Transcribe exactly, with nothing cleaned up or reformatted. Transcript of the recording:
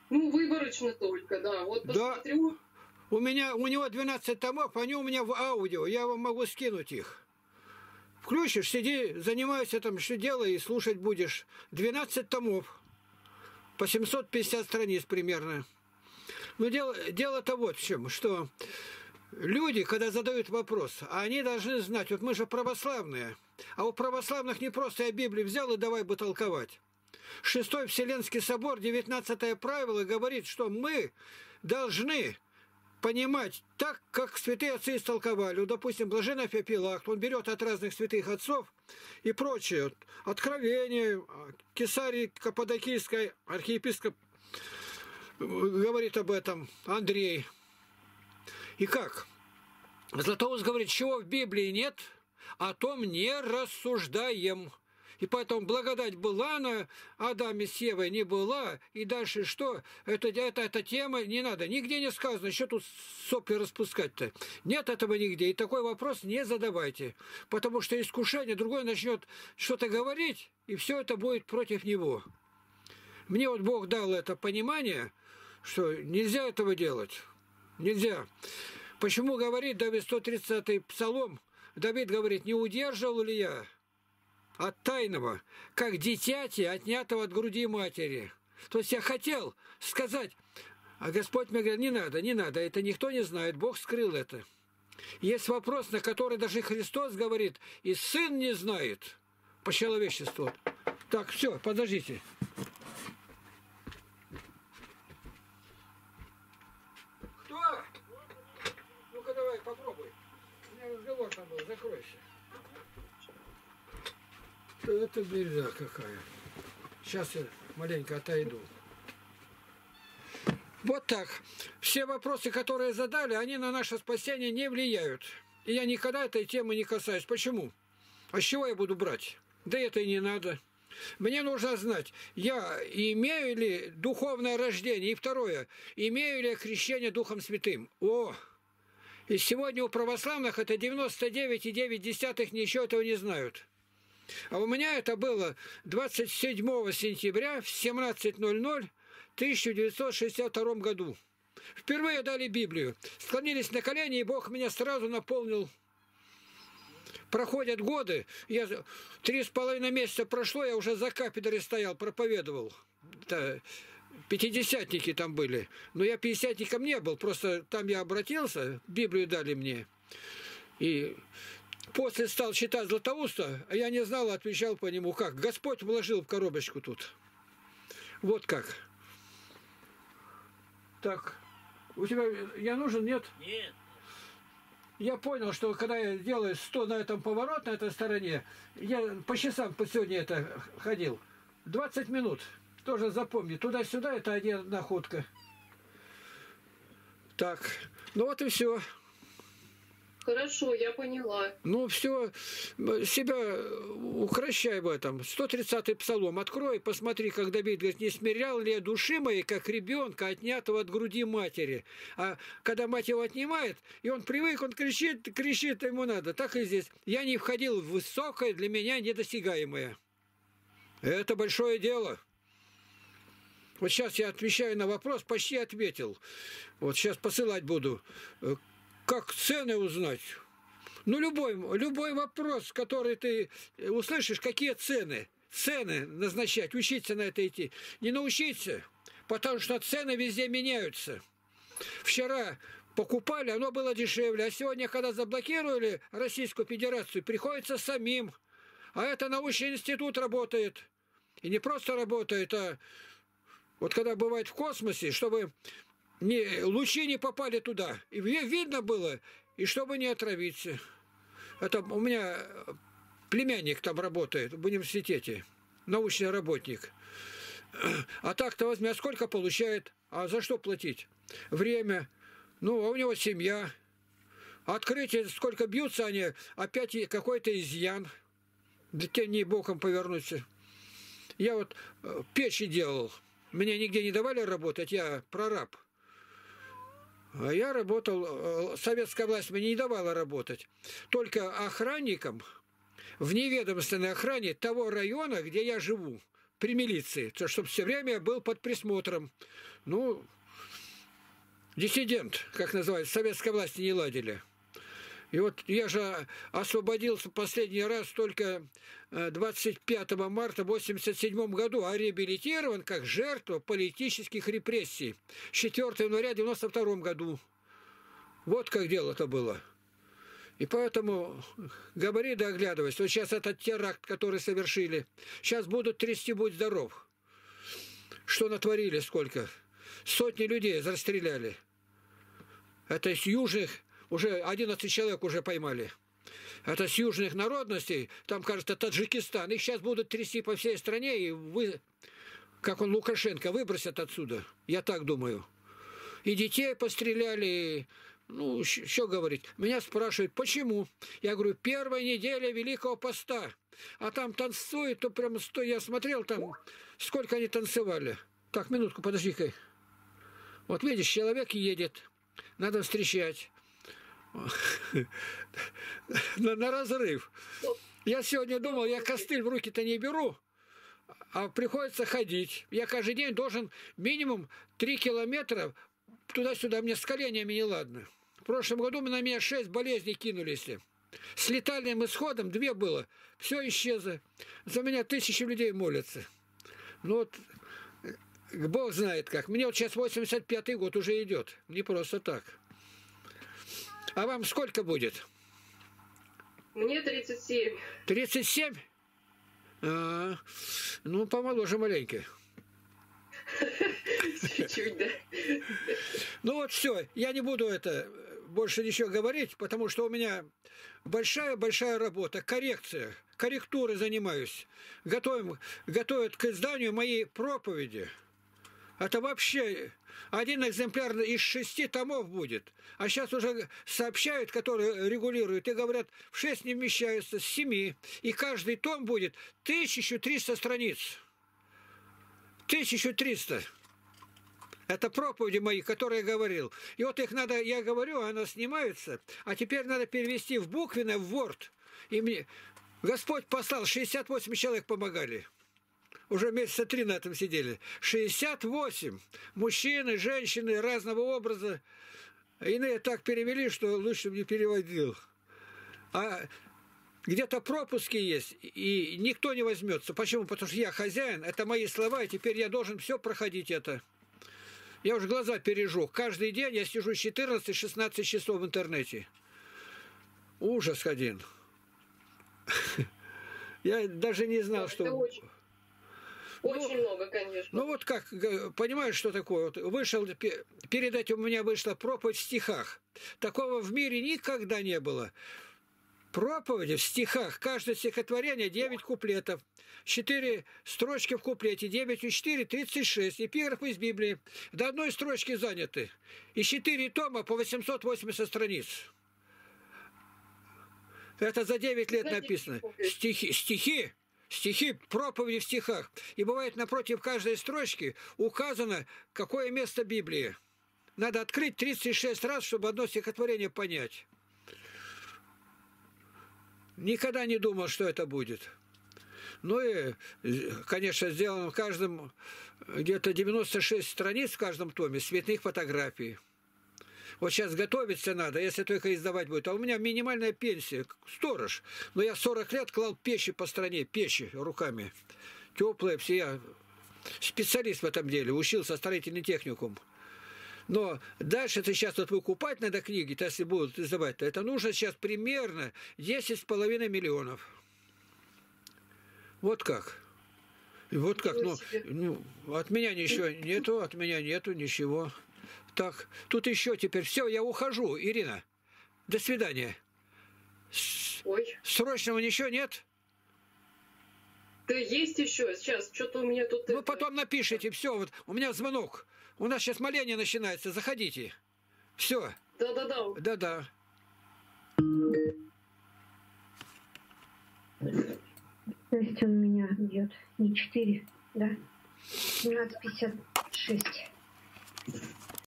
Ну, выборочно только, да. Вот Да. посмотрю. У меня, у него двенадцать томов, они у меня в аудио, я вам могу скинуть их. Включишь, сиди, занимайся там, что делай, и слушать будешь. двенадцать томов, по семьсот пятьдесят страниц примерно. Но дело, дело-то вот в чем, что люди, когда задают вопрос, они должны знать, вот мы же православные, а у православных не просто я Библию взял и давай бы толковать. Шестой Вселенский собор, девятнадцатое правило говорит, что мы должны понимать так, как святые отцы истолковали. Допустим, Блаженный Феофилакт, он берет от разных святых отцов и прочее. Откровение, Кесарий Каппадокийской, архиепископ говорит об этом, Андрей. И как? Златоуст говорит, чего в Библии нет, о том не рассуждаем. И поэтому благодать была на Адаме с Евой, не была. И дальше что? Это, это, эта тема не надо. Нигде не сказано, что тут сопли распускать-то. Нет этого нигде. И такой вопрос не задавайте. Потому что искушение, другой начнет что-то говорить, и все это будет против него. Мне вот Бог дал это понимание, что нельзя этого делать. Нельзя. Почему говорит Давид, сто тридцатый псалом, Давид говорит, не удерживал ли я от тайного, как дитяти, отнятого от груди матери. То есть я хотел сказать, а Господь мне говорит, не надо, не надо, это никто не знает, Бог скрыл это. Есть вопрос, на который даже Христос говорит, и Сын не знает по человечеству. Так, все, подождите. Кто? Ну-ка давай, попробуй. У меня разговор там был, закройся. Это беда какая. Сейчас я маленько отойду. Вот так. Все вопросы, которые задали, они на наше спасение не влияют. И я никогда этой темы не касаюсь. Почему? А с чего я буду брать? Да это и не надо. Мне нужно знать, я имею ли духовное рождение? И второе, имею ли крещение Духом Святым? О! И сегодня у православных это девяносто девять и девять десятых ничего этого не знают. А у меня это было двадцать седьмого сентября в семнадцать ноль ноль тысяча девятьсот шестьдесят втором году. Впервые дали Библию. Склонились на колени, и Бог меня сразу наполнил. Проходят годы, я три с половиной месяца прошло, я уже за кафедрой стоял, проповедовал. Да, пятидесятники там были. Но я пятидесятником не был, просто там я обратился, Библию дали мне. И после стал читать Златоуста, а я не знал, отвечал по нему, как. Господь вложил в коробочку тут. Вот как. Так, у тебя я нужен, нет? Нет. Я понял, что когда я делаю сто на этом поворот, на этой стороне, я по часам по сегодня это ходил. двадцать минут. Тоже запомни. Туда-сюда это одна ходка. Так, ну вот и все. Хорошо, я поняла. Ну, все, себя укращай в этом. сто тридцатый псалом. Открой, посмотри, как Давид говорит, не смирял ли я души моей, как ребенка, отнятого от груди матери. А когда мать его отнимает, и он привык, он кричит, кричит, ему надо. Так и здесь. Я не входил в высокое, для меня недосягаемое. Это большое дело. Вот сейчас я отвечаю на вопрос, почти ответил. Вот сейчас посылать буду. Как цены узнать? Ну, любой, любой вопрос, который ты услышишь, какие цены? Цены назначать, учиться на это идти. Не научиться, потому что цены везде меняются. Вчера покупали, оно было дешевле, а сегодня, когда заблокировали Российскую Федерацию, приходится самим. А это научный институт работает. И не просто работает, а вот когда бывает в космосе, чтобы... Не, лучи не попали туда. И видно было, и чтобы не отравиться. Это у меня племянник там работает в университете, научный работник. А так-то возьми, а сколько получает? А за что платить? Время. Ну, а у него семья. Открытие, сколько бьются они, опять какой-то изъян. Да те не боком повернуться. Я вот печи делал. Меня нигде не давали работать, я прораб. А я работал, советская власть мне не давала работать. Только охранникам в неведомственной охране того района, где я живу. при милиции, чтобы все время был под присмотром. Ну, диссидент, как называют, советской власти не ладили. И вот я же освободился последний раз только двадцать пятого марта восемьдесят седьмом году, а реабилитирован как жертва политических репрессий четвёртого января девяносто втором году. Вот как дело-то было. И поэтому говори да оглядывайся. Вот сейчас этот теракт, который совершили, сейчас будут трясти, будь здоров. Что натворили, сколько? Сотни людей расстреляли. Это из южных, уже одиннадцать человек уже поймали. Это с южных народностей, там, кажется, Таджикистан. Их сейчас будут трясти по всей стране, и вы, как он, Лукашенко, выбросят отсюда. Я так думаю. И детей постреляли, и, ну, что говорить. Меня спрашивают, почему? Я говорю, первая неделя Великого Поста. А там танцуют, то прям, я смотрел там, сколько они танцевали. Так, минутку, подожди-ка. Вот видишь, человек едет, надо встречать. на, на разрыв. Я сегодня думал, я костыль в руки-то не беру, а приходится ходить. Я каждый день должен минимум три километра туда-сюда. Мне с коленями не ладно. В прошлом году на меня шесть болезней кинулись. С летальным исходом две было. Все исчезло. За меня тысячи людей молятся. Ну вот, Бог знает как. Мне вот сейчас восемьдесят пятый год уже идет. Не просто так. А вам сколько будет? Мне тридцать семь. тридцать семь? А, ну, помоложе маленько. Чуть-чуть, да. Ну вот все, я не буду это больше ничего говорить, потому что у меня большая-большая работа, коррекция, корректурой занимаюсь. Готовим, готовят к изданию мои проповеди. Это вообще один экземпляр из шести томов будет. А сейчас уже сообщают, которые регулируют, и говорят, в шесть не вмещаются, с семи. И каждый том будет тысяча триста страниц. тысяча триста. Это проповеди мои, которые я говорил. И вот их надо, я говорю, она снимается, а теперь надо перевести в буквенное, в Word. И мне Господь послал, шестьдесят восемь человек помогали. Уже месяца три на этом сидели. шестьдесят восемь. Мужчины, женщины разного образа. Иные так перевели, что лучше бы не переводил. А где-то пропуски есть, и никто не возьмется. Почему? Потому что я хозяин, это мои слова, и теперь я должен все проходить это. Я уже глаза пережег. Каждый день я сижу четырнадцать-шестнадцать часов в интернете. Ужас один. Я даже не знал, что... Очень ну, много, конечно. Ну вот как, понимаешь, что такое? Вот вышел, перед этим у меня вышла проповедь в стихах. Такого в мире никогда не было. Проповеди в стихах. Каждое стихотворение девять куплетов. четыре строчки в куплете. девять и четыре, тридцать шесть. Эпиграфы из Библии. До одной строчки заняты. И четыре тома по восемьсот восемьдесят страниц. Это за девять лет написано. Стихи. Стихи. Стихи, проповеди в стихах. И бывает напротив каждой строчки указано, какое место Библии. Надо открыть тридцать шесть раз, чтобы одно стихотворение понять. Никогда не думал, что это будет. Ну и, конечно, сделано в каждом где-то девяносто шесть страниц в каждом томе цветных фотографий. Вот сейчас готовиться надо, если только издавать будет. А у меня минимальная пенсия, сторож. Но я сорок лет клал печи по стране, печи руками. Теплые все. Я специалист в этом деле, учился строительный техникум. Но дальше это сейчас вот выкупать надо книги, то если будут издавать, то это нужно сейчас примерно десять с половиной миллионов. Вот как. И вот как. Ну, ну, от меня ничего нету, от меня нету ничего. Так, тут еще теперь все, я ухожу, Ирина. До свидания. Ой. Срочного ничего нет? Да есть еще. Сейчас что-то у меня тут... Ну, потом напишите, все, вот у меня звонок. У нас сейчас моление начинается, заходите. Все. Да-да-да. Да-да. То есть он меня бьет не четыре, да? двенадцать пятьдесят шесть.